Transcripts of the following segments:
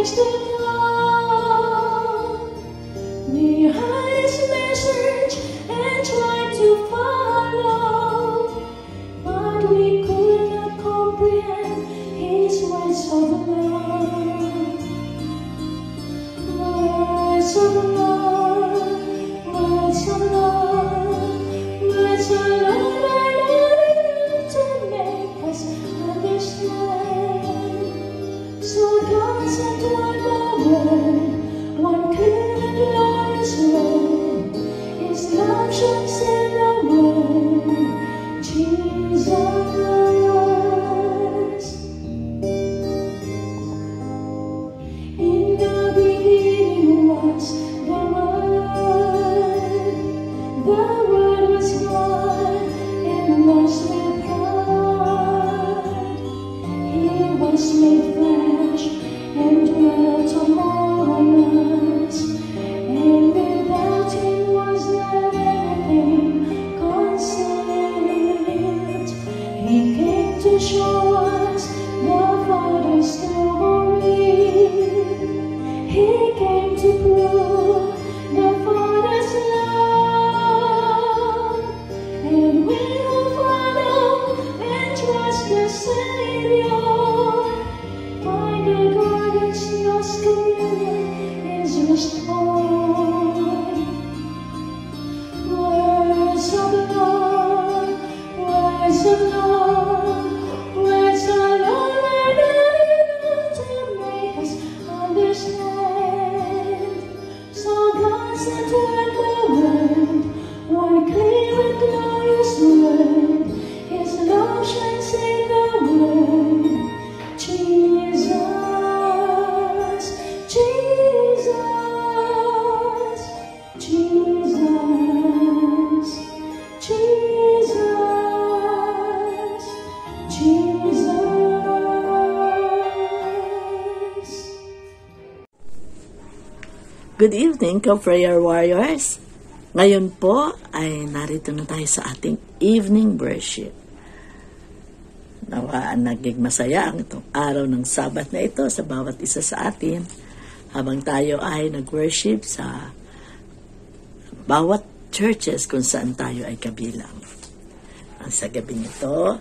to come. We heard his message and tried to follow, but we could not comprehend his words of love. Words of love, words of love, words of love are not enough to make us understand. So God sent one more word, one clear and glorious word. His love shines in the world, Jesus. In the beginning was the Word was God, and was with God. He was made flesh and dwelt among us, and without him was not anything conceived. He came to show us the Father's glory. He came to prove the Father's love, and we will follow and trust the Savior. Find the garden's lost communion is restored. Words of love, words of love, words of love are not enough to make us understand. So God sent one more word, one clear and glorious word. His love shines in the world, Jesus, Jesus, Jesus, Jesus, Jesus. Good evening, ka-prayer warriors. Ngayon po ay narito na tayo sa ating evening worship. Nawaan naging masaya ang itong araw ng Sabat na ito sa bawat isa sa atin habang tayo ay nag-worship sa bawat churches kung saan tayo ay kabilang. Sa gabi nito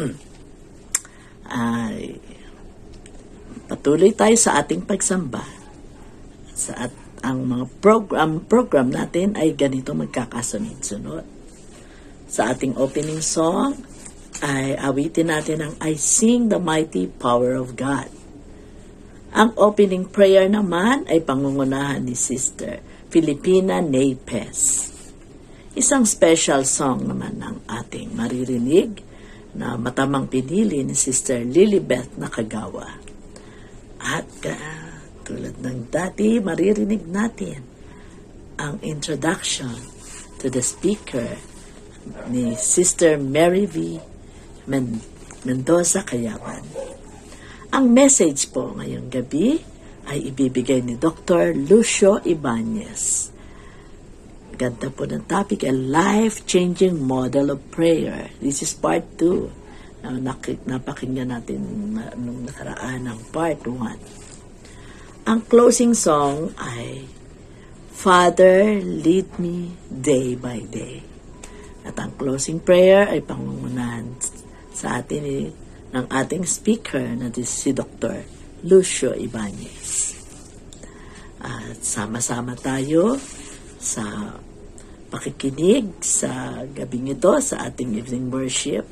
ay patuloy tayo sa ating pagsamba. Ang mga program natin ay ganito magkakasunod-sunod. Sa ating opening song ay awitin natin ang I Sing the Mighty Power of God. Ang opening prayer naman ay pangungunahan ni Sister Filipina Napes. Isang special song naman ng ating maririnig na matamang pinili ni Sister Lilibeth Nakagawa. At tulad ng dati, maririnig natin ang introduction to the speaker ni Sister Mary V. Mendoza Kayaban. Ang message po ngayong gabi ay ibibigay ni Dr. Lucio Ibanez. Ganda po ng topic, a life-changing model of prayer. This is part 2. Napakinggan natin nung nakaraan ng part 1. Ang closing song ay Father, Lead Me Day by Day. At ang closing prayer ay pangungunahan sa atin ng ating speaker na si Dr. Lucio Ibanez. At sama-sama tayo sa pakikinig sa gabing ito sa ating evening worship.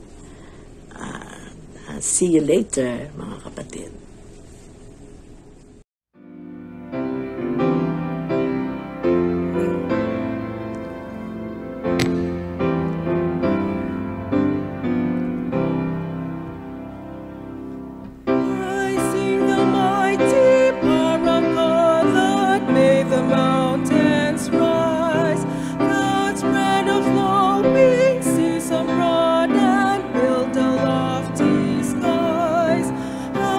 See you later, mga kapatid. Seas abroad and build a lofty skies.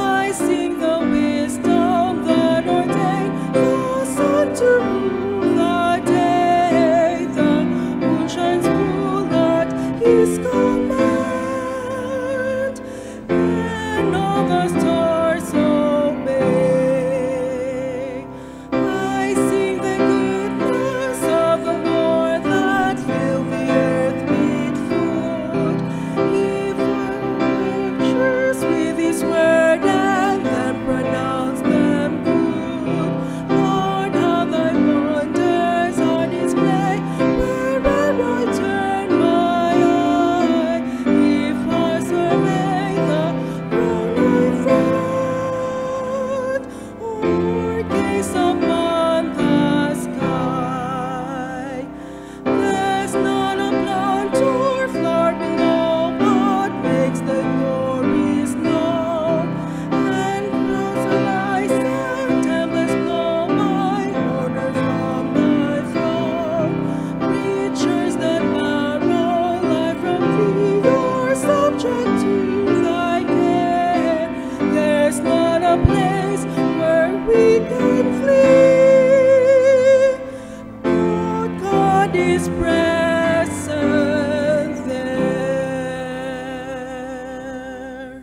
we can flee, but God is present there.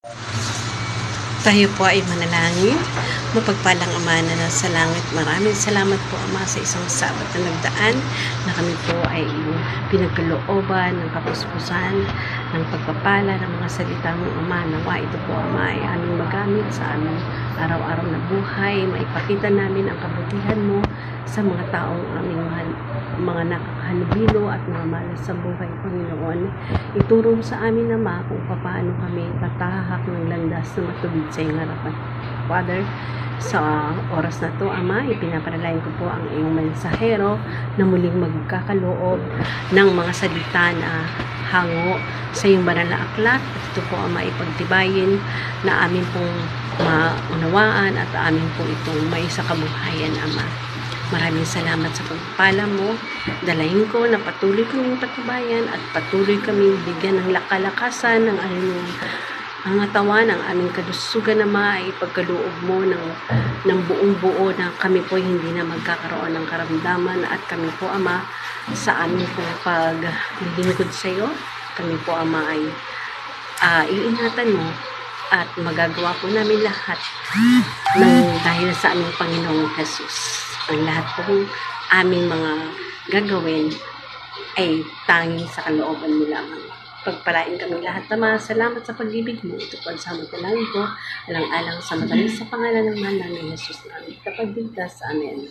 Tayo po ay manalangin. Mapagpalang Ama na nasa langit, maraming salamat po Ama sa isang Sabat na nagdaan na kami po ay pinagkalooban ng kapuspusan, ng pagpapala ng mga salita mong Ama. Nawa ito po Ama ay aming magamit sa aming araw-araw na buhay, maipakita namin ang kabutihan mo sa mga taong aming mga nakakahalubilo at mga malas sa buhay, Panginoon. Ituro sa amin Ama kung paano kami tatahak ng landas na matubig sa iyong harapan. Father, sa oras na to, Ama, ipinapanalangin ko po ang iyong mensahero na muling magkakaloob ng mga salita na hango sa iyong banal na aklat. At ito po, Ama, ipagtibayin na amin pong maunawaan at amin po itong may sa kabuhayan, Ama. Maraming salamat sa pagpala mo. Dalahin ko na patuloy kaming patubayan at patuloy kaming bigyan ng lakalakasan ng ang atawan ng aming kalusugan na maipagkaloob mo ng buong buo na kami po hindi na magkakaroon ng karamdaman at kami po Ama sa aming pong paglilingkod sa iyo, kami po Ama ay iingatan mo at magagawa po namin lahat dahil sa aming Panginoong Jesus. Ang lahat po aming mga gagawin ay tanging sa kalooban mo lamang. Pagpalain kami lahat Ama. Salamat sa pag-ibig mo. Ito po ang samantalangin ko, alang-alang sa matamis sa pangalan ng Mana ng Jesus na aming kapagligtas. Amen.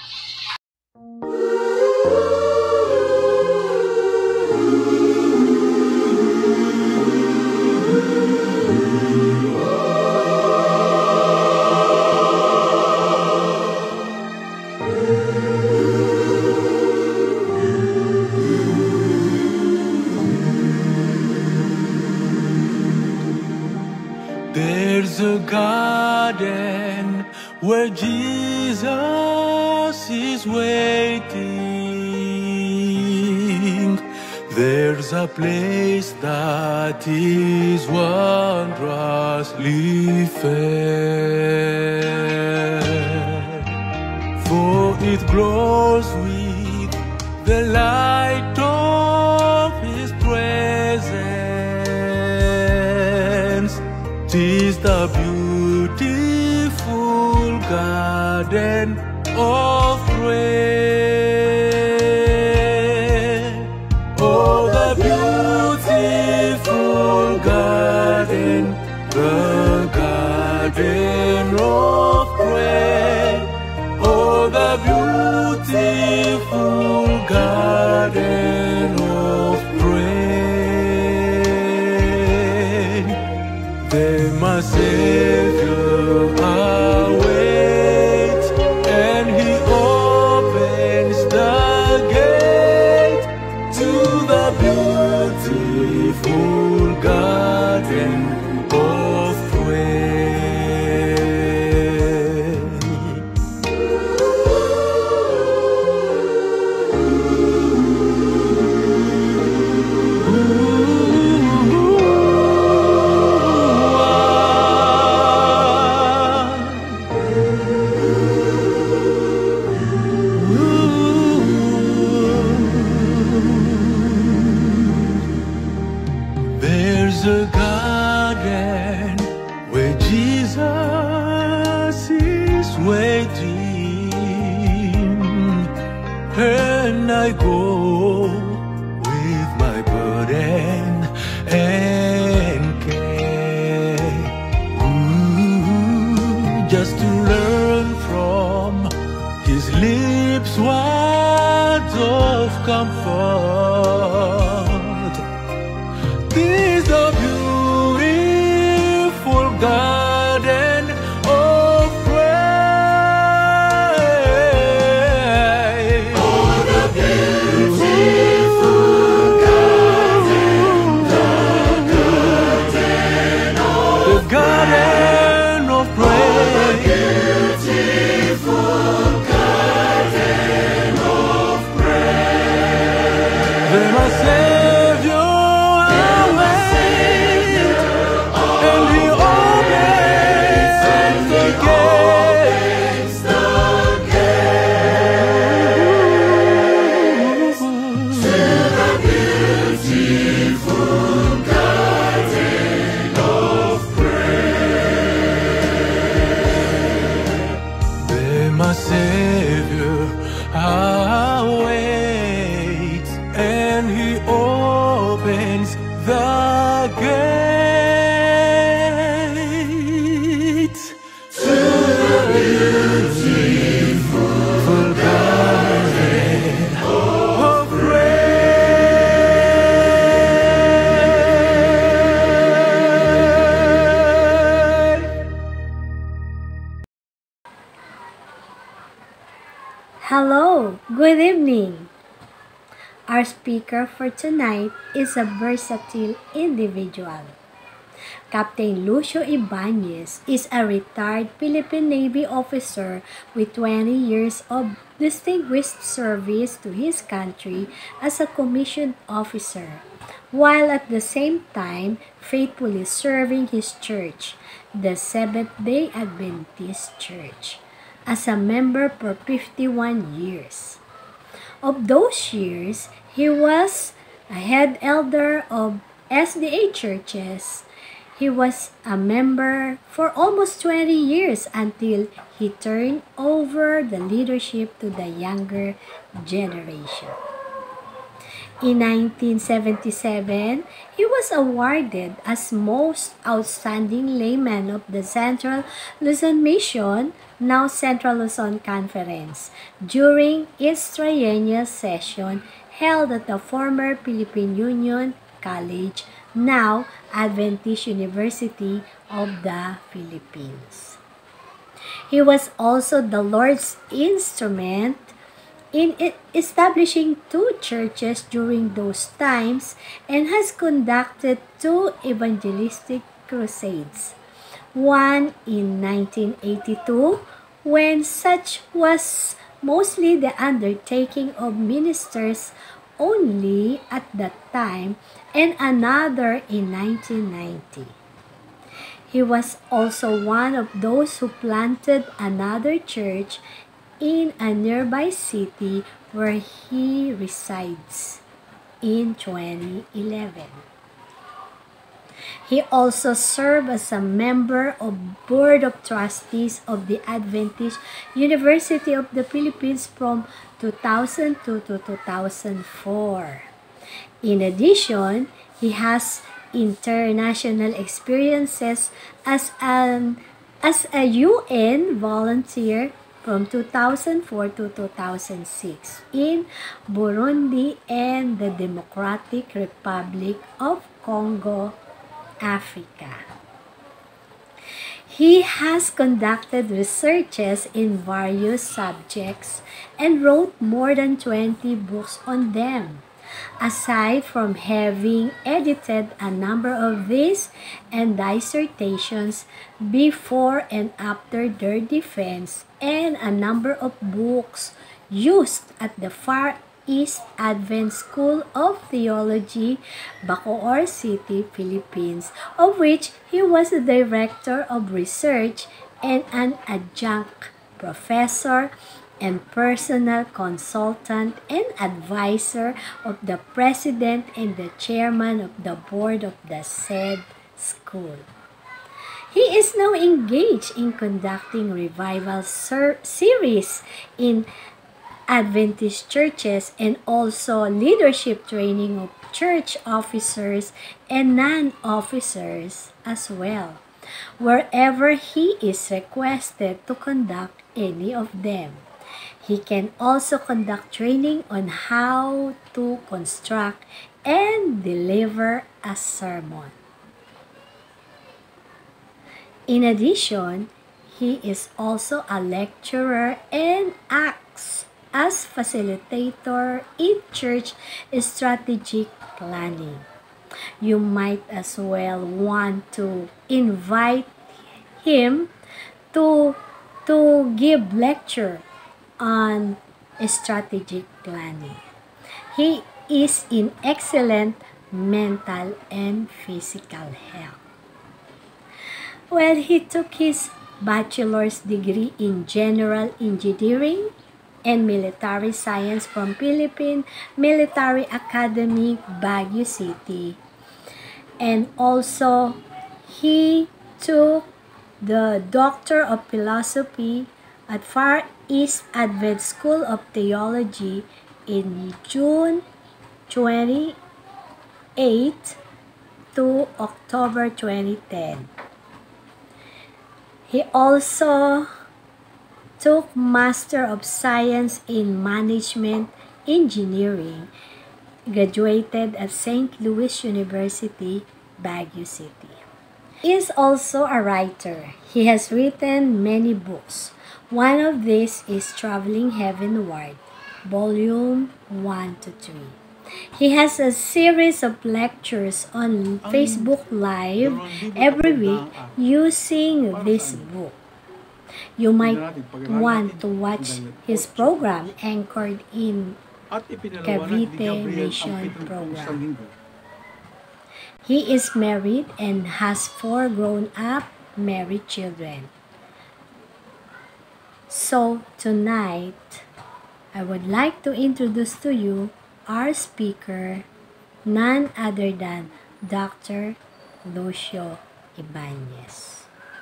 There's a garden where Jesus is waiting. There's a place that is wondrously fair, for it glows with the light of His presence. 'Tis the beautiful garden of prayer. Oh, the beautiful garden, the garden of prayer. Oh, the beautiful garden of prayer. There my Savior awaits, and He opens the gate to the beautiful garden of prayer. There's a garden where Jesus is waiting, and I go with my burden and care, just to learn from His lips words of comfort. This the beautiful garden of prayer. Oh, the beautiful garden, the garden of prayer. The beautiful garden of prayer. There my Savior. And He opens the gate Good evening. Our speaker for tonight is a versatile individual. Captain Lucio Ibanez is a retired Philippine Navy officer with 20 years of distinguished service to his country as a commissioned officer, while at the same time faithfully serving his church, the Seventh-day Adventist Church, as a member for 51 years. Of those years, he was a head elder of SDA churches. He was a member for almost 20 years until he turned over the leadership to the younger generation. In 1977, he was awarded as Most Outstanding Layman of the Central Luzon Mission, now Central Luzon Conference, during its triennial session held at the former Philippine Union College, now Adventist University of the Philippines. He was also the Lord's instrument in establishing 2 churches during those times and has conducted 2 evangelistic crusades. One in 1982, when such was mostly the undertaking of ministers only at that time, and another in 1990. He was also one of those who planted another church in a nearby city where he resides in 2011. He also served as a member of Board of Trustees of the Adventist University of the Philippines from 2002 to 2004. In addition, he has international experiences as a UN volunteer from 2004 to 2006 in Burundi and the Democratic Republic of Congo, Africa. He has conducted researches in various subjects and wrote more than 20 books on them. Aside from having edited a number of these and dissertations before and after their defense, and a number of books used at the Far East Advent School of Theology, Bacoor City, Philippines, of which he was the Director of Research and an adjunct professor and personal consultant and advisor of the president and the chairman of the board of the said school. He is now engaged in conducting revival series in Adventist churches and also leadership training of church officers and non-officers as well, wherever he is requested to conduct any of them. He can also conduct training on how to construct and deliver a sermon. In addition, he is also a lecturer and acts as facilitator in church strategic planning. You might as well want to invite him to give lecture on strategic planning. He is in excellent mental and physical health. Well, he took his bachelor's degree in general engineering and military science from Philippine Military Academy, Baguio City. And also, he took the Doctor of Philosophy at Far East Advent School of Theology in June 28 to October 2010. He also took Master of Science in Management Engineering, graduated at St. Louis University, Baguio City. He is also a writer. He has written many books. One of these is Traveling Heavenward, Volume 1 to 3. He has a series of lectures on Facebook Live every week using this book. You might want to watch his program anchored in Cavite Mission Program. He is married and has 4 grown-up married children. So tonight, I would like to introduce to you our speaker, none other than Dr. Lucio Ibanez.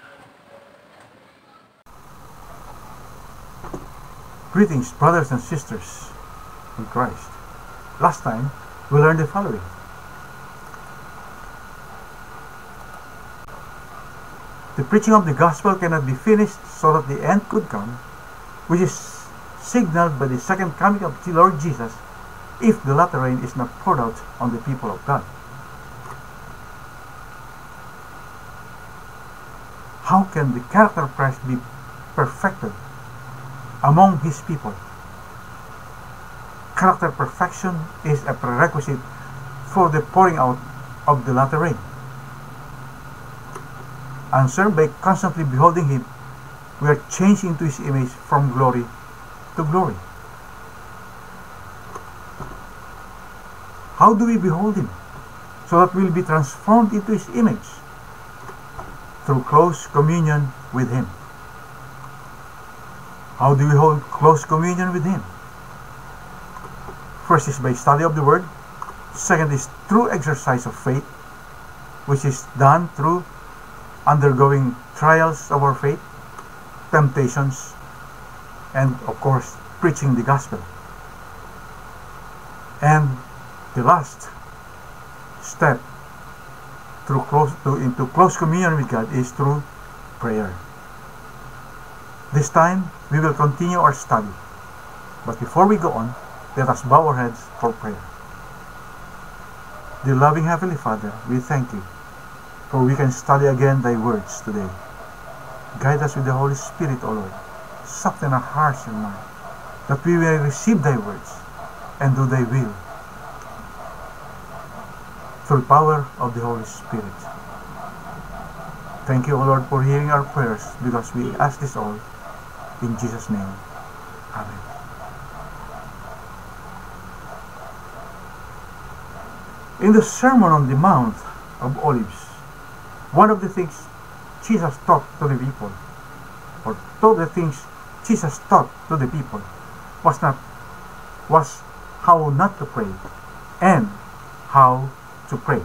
Greetings, brothers and sisters in Christ. Last time, we learned the following. The preaching of the gospel cannot be finished so that the end could come, which is signaled by the second coming of the Lord Jesus, if the latter rain is not poured out on the people of God. How can the character of Christ be perfected among his people? Character perfection is a prerequisite for the pouring out of the latter rain. Answer: by constantly beholding him, we are changed into his image from glory to glory. How do we behold him? So that we will be transformed into his image through close communion with him. How do we hold close communion with him? First is by study of the word. Second is through exercise of faith, which is done through undergoing trials of our faith, temptations, and of course preaching the gospel. And the last step into close communion with God is through prayer. This time we will continue our study, but before we go on, let us bow our heads for prayer. Dear loving Heavenly Father, we thank you for we can study again thy words today. Guide us with the Holy Spirit, O Lord. Soften our hearts and mind, that we may receive thy words and do thy will through the power of the Holy Spirit. Thank you, O Lord, for hearing our prayers, because we ask this all in Jesus' name. Amen. In the Sermon on the Mount of Olives, one of the things Jesus taught to the people, or two of the things Jesus taught to the people, was how not to pray and how to pray.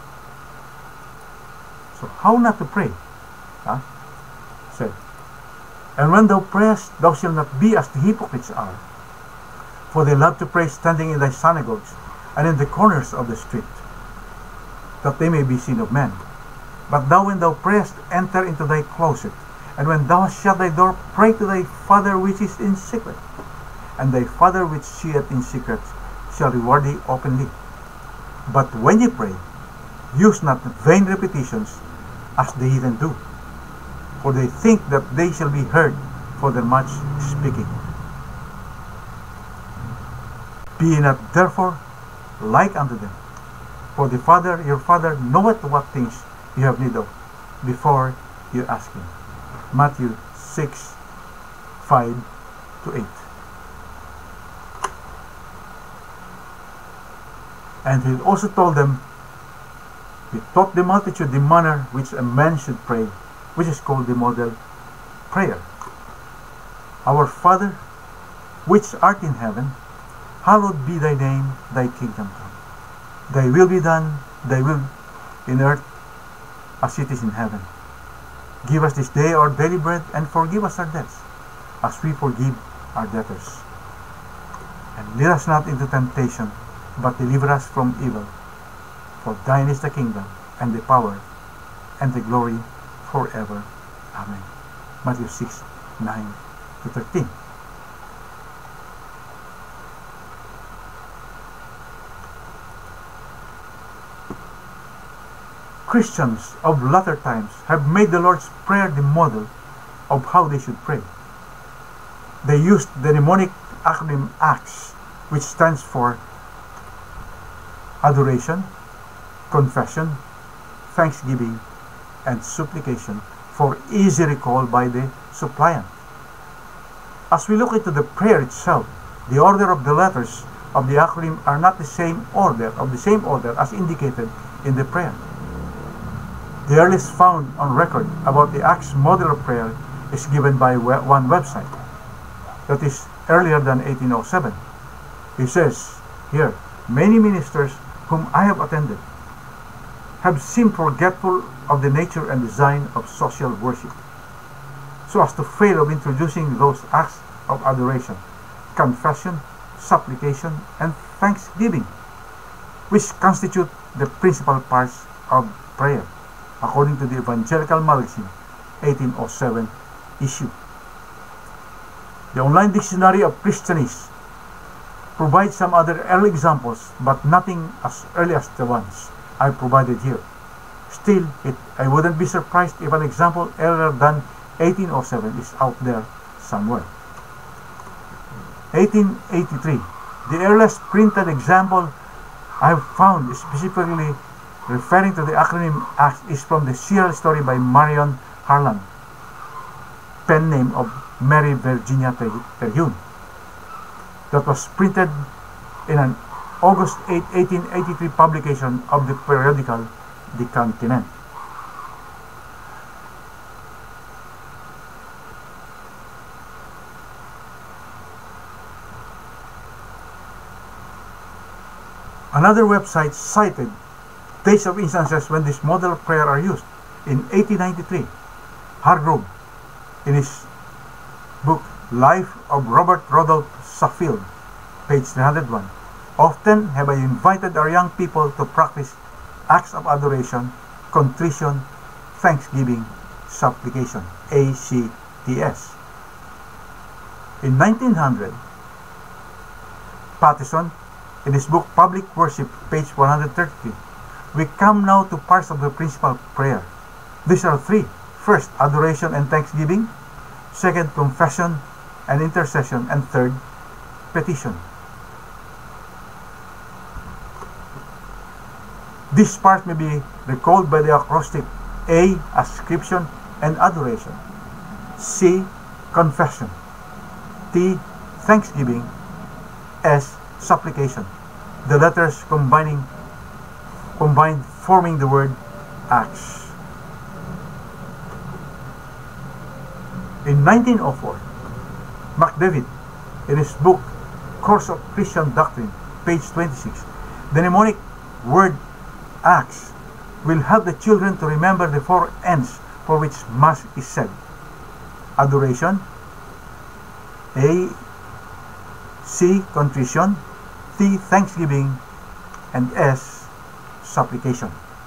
So how not to pray? Said, and when thou prayest, thou shalt not be as the hypocrites are, for they love to pray standing in thy synagogues and in the corners of the street, that they may be seen of men. But thou, when thou prayest, enter into thy closet, and when thou hast shut thy door, pray to thy Father which is in secret, and thy Father which seeth in secret shall reward thee openly. But when ye pray, use not vain repetitions as the heathen do, for they think that they shall be heard for their much speaking. Be ye not therefore like unto them, for the Father, your Father, knoweth what things you have need of before you ask him. Matthew 6, 5 to 8. And he also told them, he taught the multitude the manner which a man should pray, which is called the model prayer. Our Father, which art in heaven, hallowed be thy name, thy kingdom come. Thy will be done, thy will in earth as it is in heaven. Give us this day our daily bread, and forgive us our debts, as we forgive our debtors. And lead us not into temptation, but deliver us from evil. For thine is the kingdom, and the power, and the glory forever. Amen. Matthew 6, 9 to 13. Christians of latter times have made the Lord's Prayer the model of how they should pray. They used the mnemonic acronym ACTS, which stands for Adoration, Confession, Thanksgiving, and Supplication, for easy recall by the suppliant. As we look into the prayer itself, the order of the letters of the acronym are not the same order as indicated in the prayer. The earliest found on record about the Acts model of prayer is given by one website that is earlier than 1807. He says here, many ministers whom I have attended have seemed forgetful of the nature and design of social worship, so as to fail of introducing those acts of adoration, confession, supplication, and thanksgiving, which constitute the principal parts of prayer, according to the Evangelical Magazine, 1807 issue. The online dictionary of Christianese provides some other early examples, but nothing as early as the ones I provided here. Still, I wouldn't be surprised if an example earlier than 1807 is out there somewhere. 1883. The earliest printed example I have found specifically referring to the acronym ACTS is from the serial story by Marion Harland, pen name of Mary Virginia Terhune, that was printed in an August 8, 1883 publication of the periodical The Continent. Another website cited dates of instances when this model of prayer are used. In 1893, Hargrove, in his book Life of Robert Rodolph Suffield, page 301, often have I invited our young people to practice acts of adoration, contrition, thanksgiving, supplication, ACTS. In 1900, Pattison, in his book Public Worship, page 133, we come now to parts of the principal prayer. These are three. First, adoration and thanksgiving. Second, confession and intercession. And third, petition. This part may be recalled by the acrostic A, ascription and adoration, C, confession, T, thanksgiving, S, supplication. The letters combined forming the word Acts. In 1904, McDavid, in his book Course of Christian Doctrine, page 26, the mnemonic word Acts will help the children to remember the four ends for which Mass is said: adoration, A, C, contrition, T, thanksgiving, and S, supplication.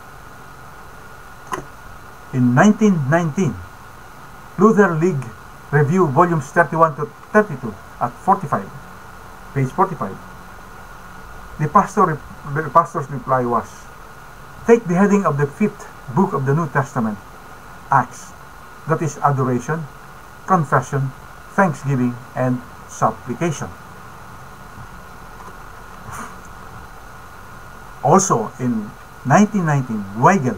In 1919, Luther League Review, volumes 31 to 32 at 45, page 45, the pastor's reply was, take the heading of the 5th book of the New Testament, Acts, that is adoration, confession, thanksgiving, and supplication. Also, in 1919, Weigel,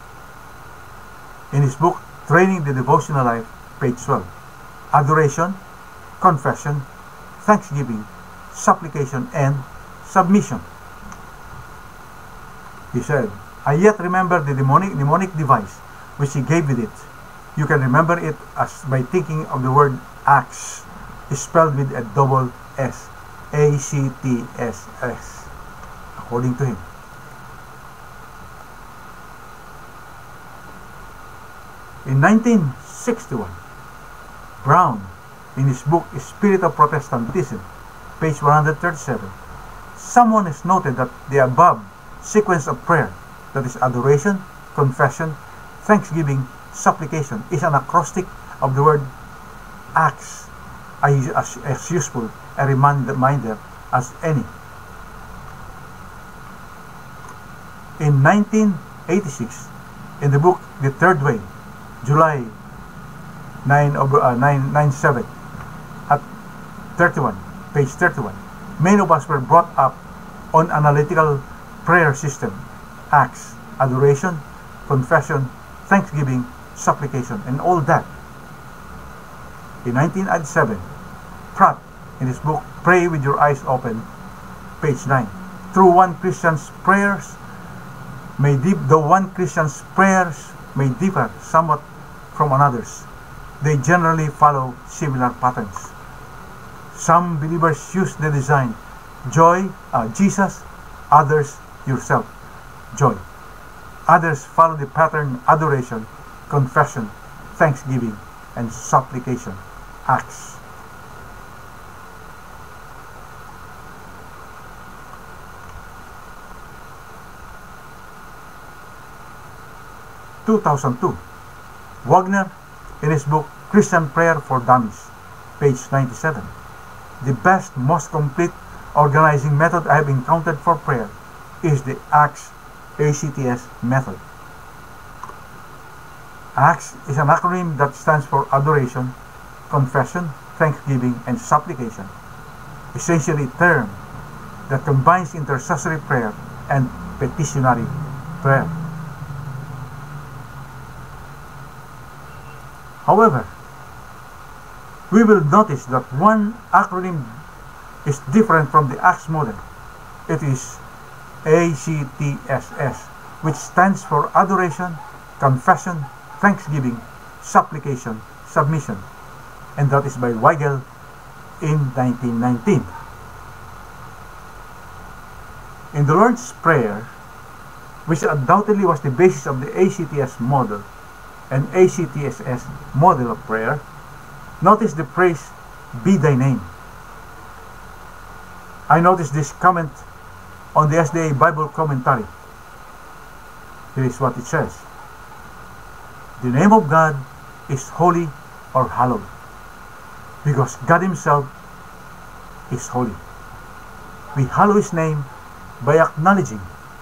in his book Training the Devotional Life, page 12, adoration, confession, thanksgiving, supplication, and submission. He said, I yet remember the mnemonic device which he gave with it. You can remember it as by thinking of the word Acts, spelled with a double S, A-C-T-S-S, according to him. In 1961, Brown, in his book Spirit of Protestantism, page 137, someone has noted that the above sequence of prayer, that is adoration, confession, thanksgiving, supplication, is an acrostic of the word Acts, as useful a reminder as any. In 1986, in the book The Third Way, July 9/7 at 31, page 31. Many of us were brought up on analytical prayer system: acts, adoration, confession, thanksgiving, supplication, and all that. In 1987, Pratt, in his book Pray with Your Eyes Open, page 9, though one Christian's prayers may differ somewhat from another's, they generally follow similar patterns. Some believers use the design: joy, Jesus, others, yourself, joy. Others follow the pattern: adoration, confession, thanksgiving, and supplication, acts. (2002) Wagner, in his book Christian Prayer for Dummies, page 97. The best, most complete organizing method I have encountered for prayer is the ACTS, ACTS method. ACTS is an acronym that stands for adoration, confession, thanksgiving, and supplication, essentially a term that combines intercessory prayer and petitionary prayer. However, we will notice that one acronym is different from the ACTS model. It is ACTSS, which stands for adoration, confession, thanksgiving, supplication, submission, and that is by Weigel in 1919. In the Lord's Prayer, which undoubtedly was the basis of the ACTS model and ACTSS model of prayer, notice the phrase, "Be thy name." I noticed this comment on the SDA Bible commentary. Here is what it says: the name of God is holy or hallowed, because God Himself is holy. We hallow His name by acknowledging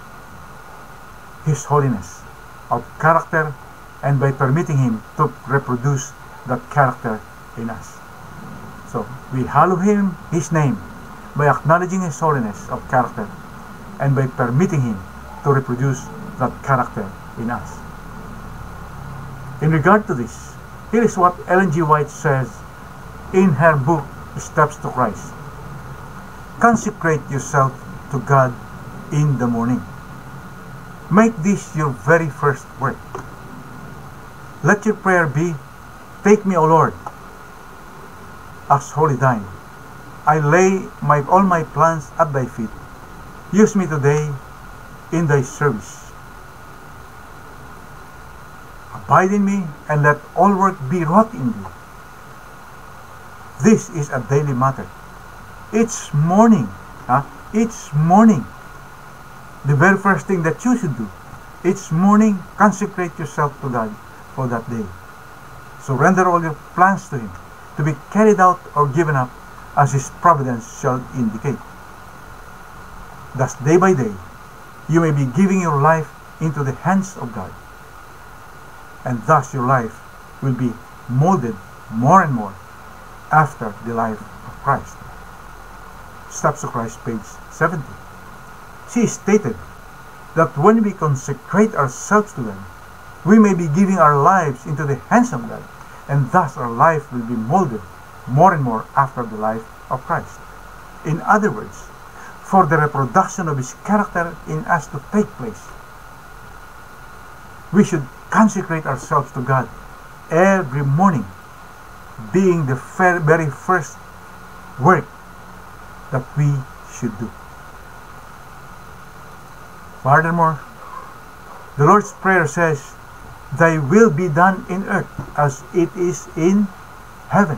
His holiness of character and by permitting Him to reproduce that character in us. So we hallow His name by acknowledging His holiness of character and by permitting Him to reproduce that character in us. In regard to this, here is what Ellen G. White says in her book Steps to Christ: consecrate yourself to God in the morning. Make this your very first work. Let your prayer be, "Take me, O Lord, as wholly thine. I lay all my plans at thy feet. Use me today in thy service. Abide in me, and let all work be wrought in thee." This is a daily matter. Each morning, the very first thing that you should do, each morning, consecrate yourself to God for that day. Surrender all your plans to Him, to be carried out or given up as His providence shall indicate. Thus, day by day, you may be giving your life into the hands of God, and thus your life will be molded more and more after the life of Christ. Steps to Christ, page 70. She stated that when we consecrate ourselves to God, we may be giving our lives into the hands of God, and thus our life will be molded more and more after the life of Christ. In other words, for the reproduction of His character in us to take place, we should consecrate ourselves to God every morning, being the very first work that we should do. Furthermore, the Lord's Prayer says, "Thy will be done in earth as it is in heaven,"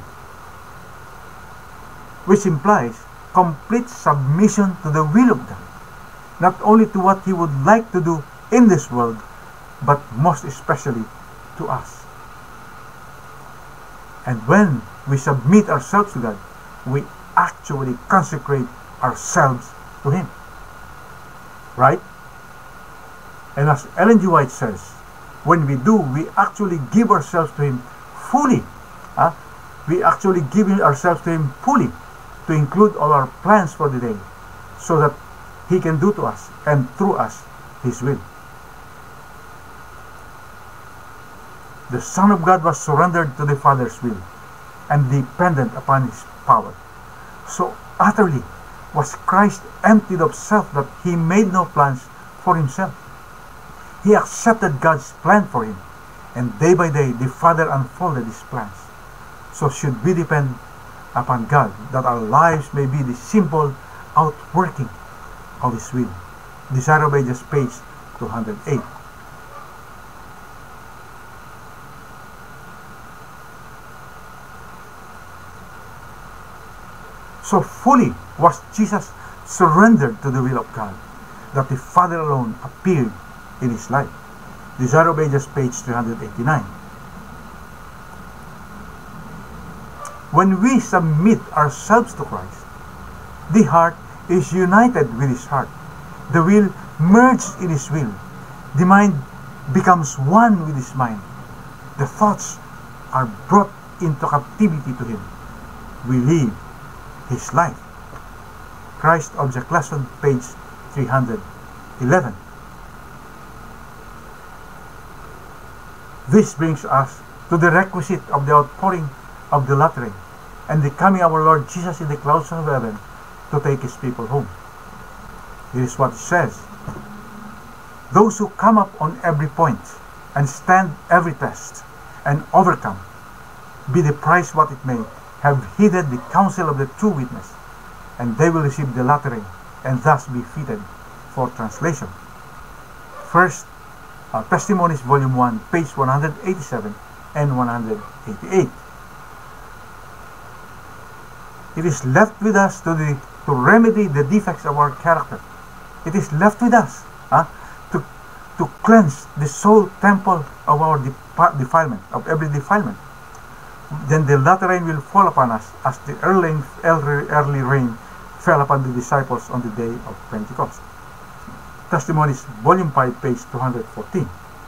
which implies complete submission to the will of God, not only to what He would like to do in this world, but most especially to us. And when we submit ourselves to God, we actually consecrate ourselves to Him. Right? And as Ellen G. White says, when we do, we actually give ourselves to Him fully. We actually give ourselves to Him fully, to include all our plans for the day, so that He can do to us and through us His will. The Son of God was surrendered to the Father's will and dependent upon His power. So utterly was Christ emptied of self that He made no plans for Himself. He accepted God's plan for Him, and day by day the Father unfolded His plans. So should we depend upon God, that our lives may be the simple outworking of His will. Desire of Ages, page 208. So fully was Jesus surrendered to the will of God, that the Father alone appeared in His life. Desire of Ages, page 389. When we submit ourselves to Christ, the heart is united with His heart. The will merges in His will. The mind becomes one with His mind. The thoughts are brought into captivity to Him. We live His life. Christ Object Lesson, page 311. This brings us to the requisite of the outpouring of the latter rain and the coming of our Lord Jesus in the clouds of heaven to take His people home. Here is what it says: those who come up on every point and stand every test and overcome, be the price what it may, have heeded the counsel of the true witness, and they will receive the latter rain and thus be fitted for translation. First Testimonies, Volume 1, page 187 and 188. It is left with us to remedy the defects of our character. It is left with us to cleanse the soul temple of our defilement, of every defilement. Then the latter rain will fall upon us as the early rain fell upon the disciples on the day of Pentecost. Testimonies, Volume 5, page 214.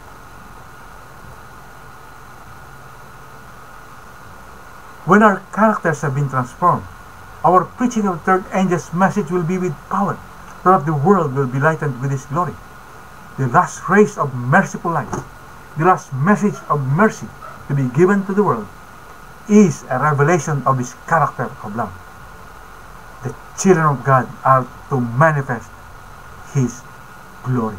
When our characters have been transformed, our preaching of the third angel's message will be with power, so that the world will be lightened with His glory. The last rays of merciful light, the last message of mercy to be given to the world, is a revelation of His character of love. The children of God are to manifest His glory.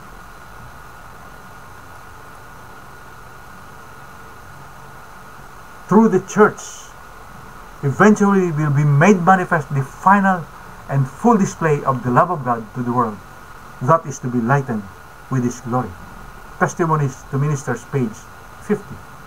Through the church, eventually will be made manifest the final and full display of the love of God to the world, that is to be lightened with His glory. Testimonies to Ministers, page 50.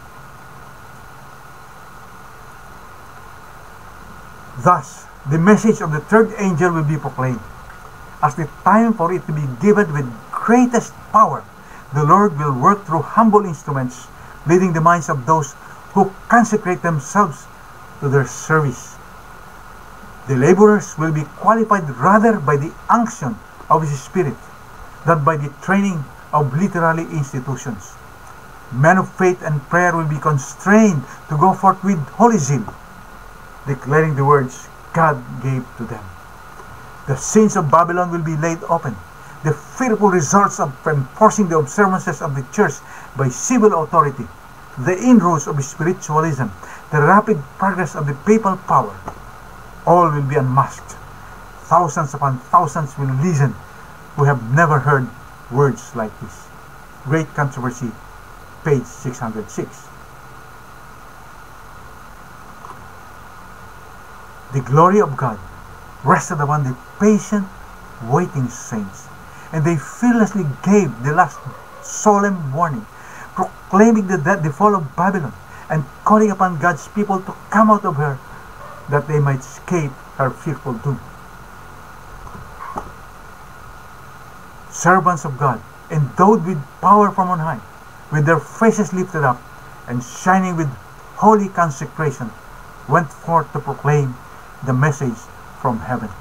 Thus, the message of the third angel will be proclaimed. As the time for it to be given with greatest power, the Lord will work through humble instruments, leading the minds of those who consecrate themselves to their service. The laborers will be qualified rather by the unction of His Spirit than by the training of literary institutions. Men of faith and prayer will be constrained to go forth with holy zeal, declaring the words God gave to them. The sins of Babylon will be laid open. The fearful results of enforcing the observances of the church by civil authority, the inroads of spiritualism, the rapid progress of the papal power, all will be unmasked. Thousands upon thousands will listen who have never heard words like this. Great Controversy, page 606. The glory of God rested upon the patient, waiting saints, and they fearlessly gave the last solemn warning, proclaiming the fall of Babylon and calling upon God's people to come out of her, that they might escape her fearful doom. Servants of God, endowed with power from on high, with their faces lifted up and shining with holy consecration, went forth to proclaim the message from heaven.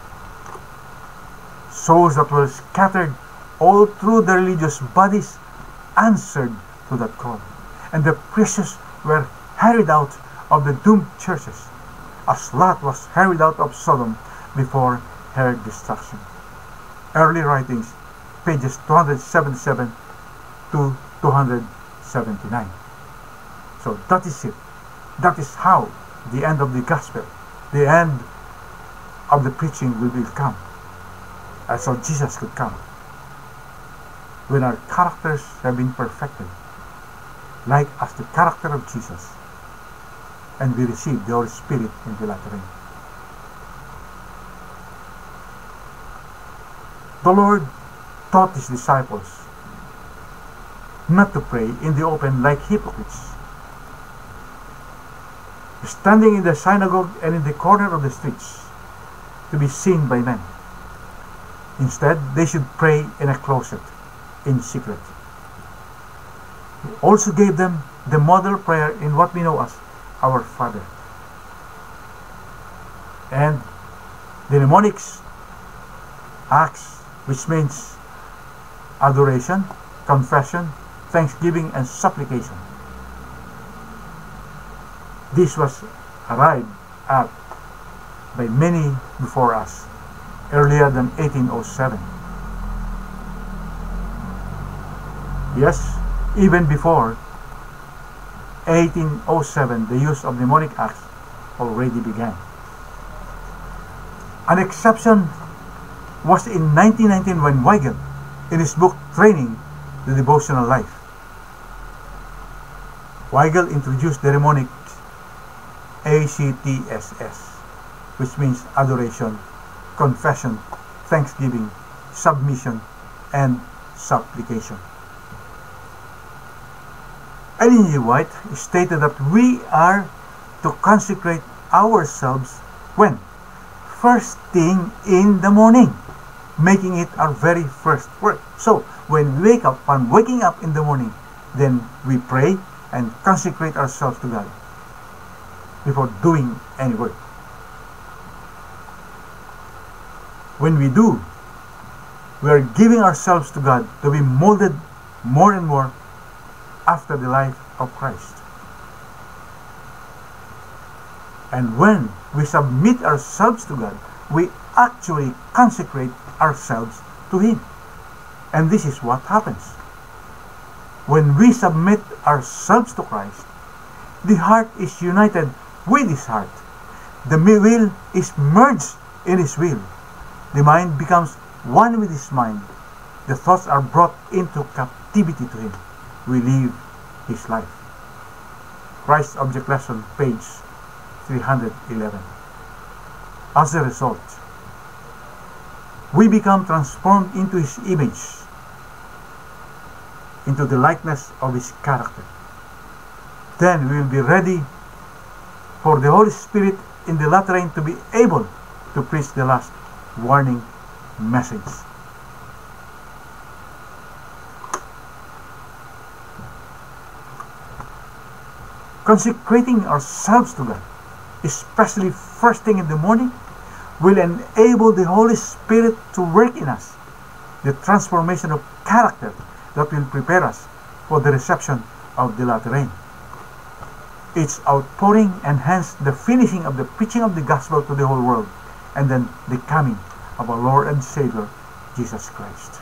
Souls that were scattered all through the religious bodies answered to that call, and the precious were hurried out of the doomed churches, as Lot was hurried out of Sodom before her destruction. Early writings, pages 277 to 279. So that is it. That is how the end of the gospel, the end of the preaching will come. And so Jesus could come. When our characters have been perfected, like as the character of Jesus, and we receive the Holy Spirit in the latter end. The Lord taught His disciples not to pray in the open like hypocrites, standing in the synagogue and in the corner of the streets to be seen by men. Instead, they should pray in a closet, in secret. He also gave them the model prayer in what we know as Our Father. And the mnemonic acts, which means adoration, confession, thanksgiving, and supplication. This was arrived at by many before us, earlier than 1807. Yes, even before 1807, the use of mnemonic acts already began. An exception was in 1919 when Weigel, in his book Training the Devotional Life, Weigel introduced the mnemonic ACTSS, which means adoration, confession, thanksgiving, submission, and supplication. Ellen G. White stated that we are to consecrate ourselves when? First thing in the morning, making it our very first work. So, when we wake up, upon waking up in the morning, then we pray and consecrate ourselves to God before doing any work. When we do, we are giving ourselves to God to be molded more and more after the life of Christ. And when we submit ourselves to God, we actually consecrate ourselves to Him. And this is what happens. When we submit ourselves to Christ, the heart is united with His heart. The will is merged in His will. The mind becomes one with His mind. The thoughts are brought into captivity to Him. We live His life. Christ Object Lesson, page 311. As a result, we become transformed into His image, into the likeness of His character. Then we will be ready for the Holy Spirit in the latter end to be able to preach the last warning message. Consecrating ourselves to God, especially first thing in the morning, will enable the Holy Spirit to work in us the transformation of character that will prepare us for the reception of the latter rain. Its outpouring and hence the finishing of the preaching of the gospel to the whole world, and then the coming of our Lord and Savior, Jesus Christ.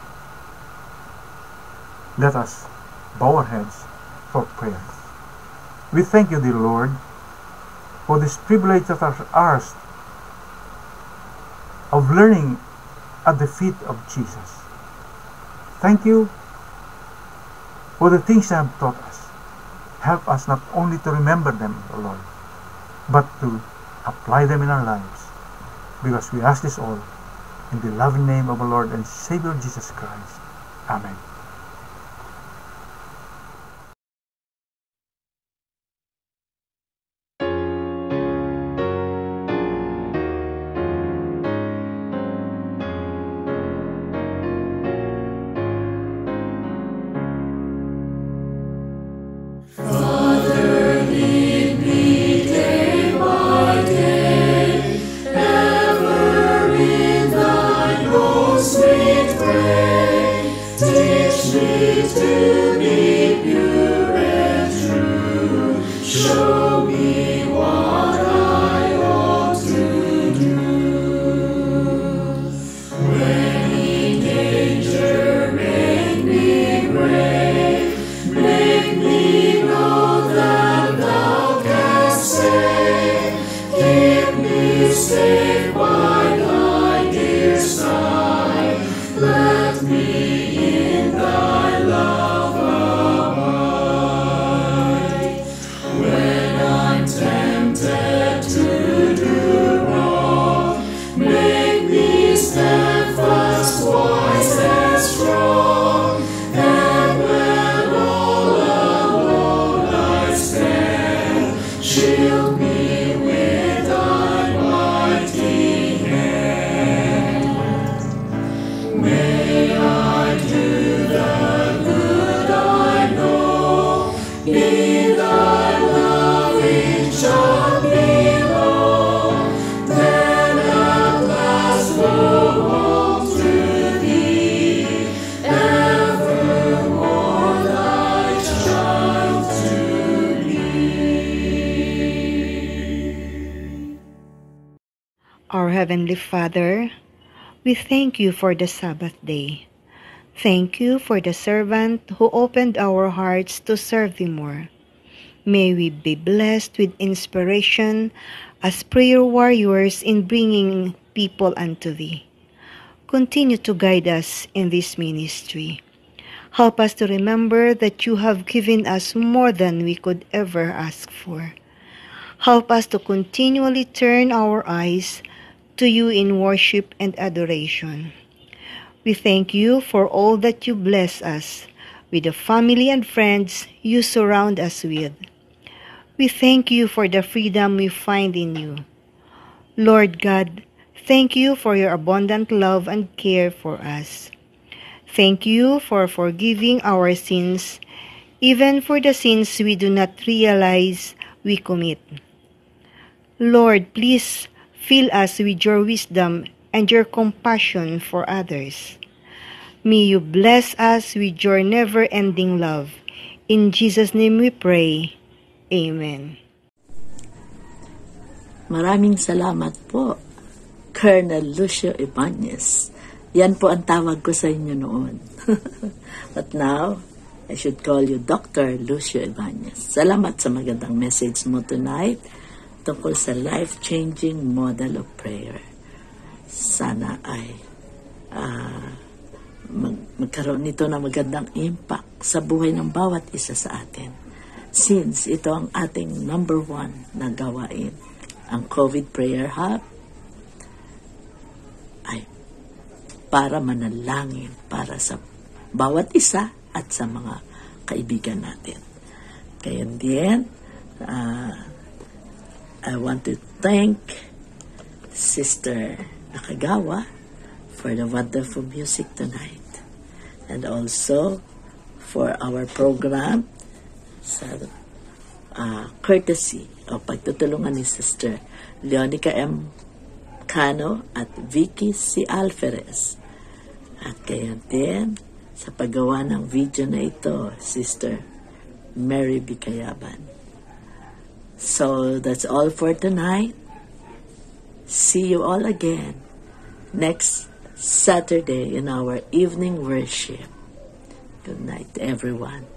Let us bow our heads for prayer. We thank you, dear Lord, for this privilege that are ours of learning at the feet of Jesus. Thank you for the things you have taught us. Help us not only to remember them, O Lord, but to apply them in our lives, because we ask this all in the loving name of our Lord and Savior Jesus Christ. Amen. Sweet grace, teach Our Heavenly Father, we thank you for the Sabbath day. Thank you for the servant who opened our hearts to serve thee more. May we be blessed with inspiration as prayer warriors in bringing people unto thee. Continue to guide us in this ministry. Help us to remember that you have given us more than we could ever ask for. Help us to continually turn our eyes to you in worship and adoration. We thank you for all that you bless us with the family and friends you surround us with. We thank you for the freedom we find in you. Lord God, thank you for your abundant love and care for us. Thank you for forgiving our sins, even for the sins we do not realize we commit. Lord, please fill us with your wisdom and your compassion for others. May you bless us with your never-ending love. In Jesus' name we pray. Amen. Maraming salamat po, Colonel Lucio Ibanez. Yan po ang tawag ko sa inyo noon. But now, I should call you Dr. Lucio Ibanez. Salamat sa magandang message mo tonight tungkol sa life-changing model of prayer. Sana ay magkaroon nito ng magandang impact sa buhay ng bawat isa sa atin. Since ito ang ating number 1 na gawain, ang COVID Prayer Hub ay para manalangin para sa bawat isa at sa mga kaibigan natin. Kaya din, I want to thank Sister Nakagawa for the wonderful music tonight, and also for our program sa courtesy o pagtutulungan ni Sister Leonica M. Cano at Vicky C. Alferez. At kaya din sa paggawa ng video na ito, Sister Mary Bicayaban. So that's all for tonight. See you all again next Saturday in our evening worship. Good night to everyone.